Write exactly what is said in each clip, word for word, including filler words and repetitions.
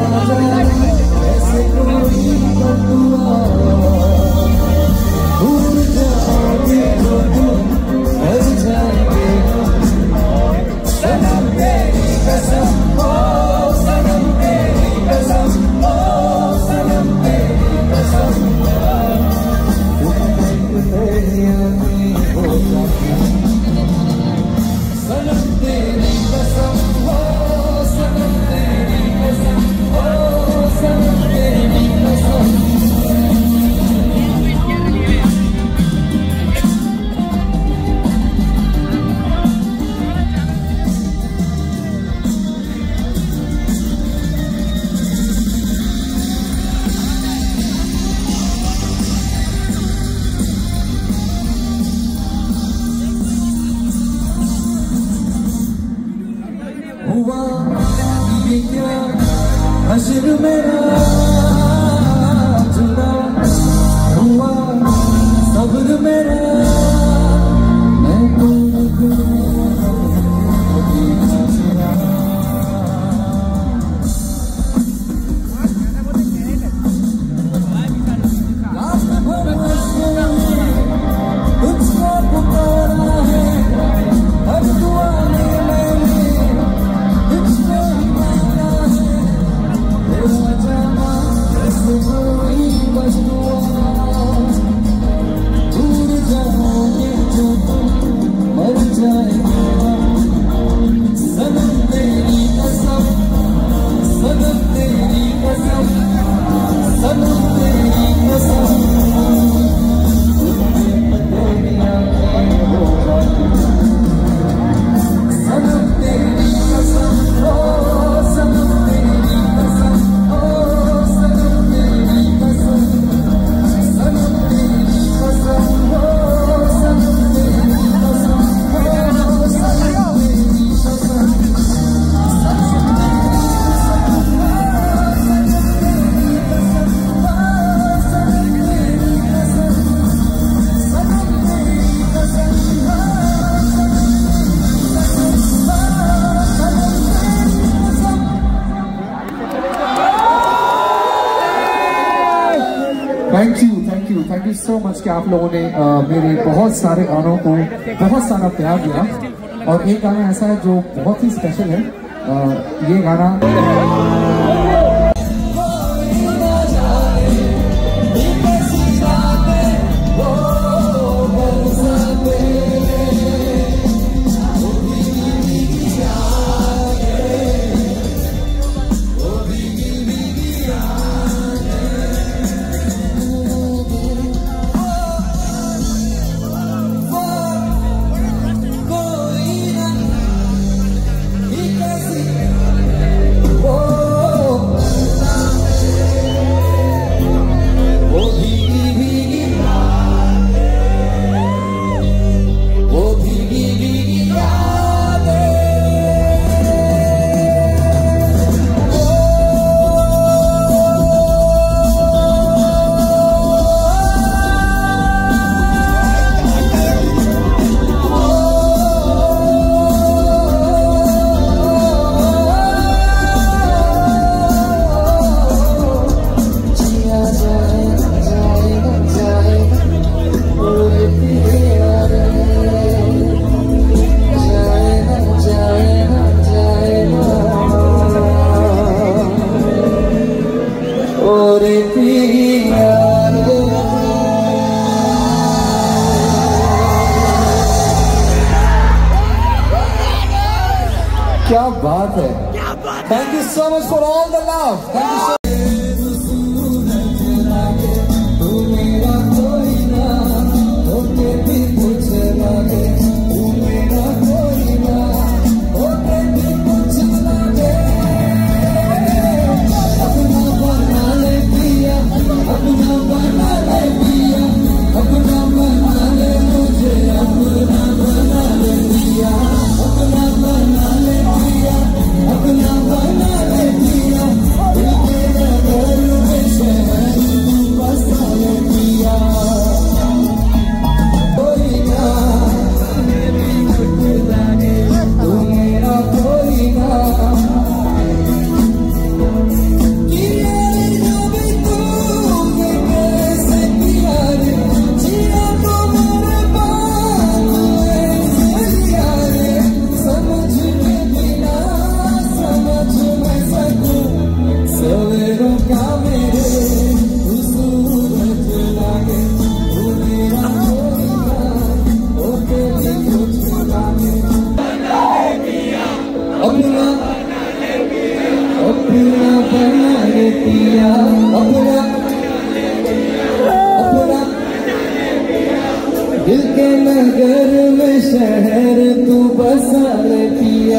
हुआ ये क्या हश्र मेरा जुदा हुआ सब्र मेरा मैं तो तुझको पुकारा है हर दुआ में मैंने तुझको मांगा है तेरा जाना ऐसे कोई बस दुआ दूर जाओगे जो तुम मर जाएगा सनम तेरी कसम सनम तेरी कसम सनम तेरी कसम thank you thank you thank you so much कि आप लोगों ने uh, मेरे बहुत सारे गानों को बहुत सारा प्यार दिया। और एक गाना ऐसा है जो बहुत ही स्पेशल है। uh, ये गाना क्या बात है। Thank you so much for all the love. Thank you so अपना बना ले दिया अपना बना रे पिया, अपना अपना दिल के नगर में शहर तू बसा रे पिया।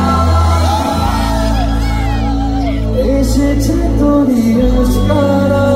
এসেছে তোরই আশকারা।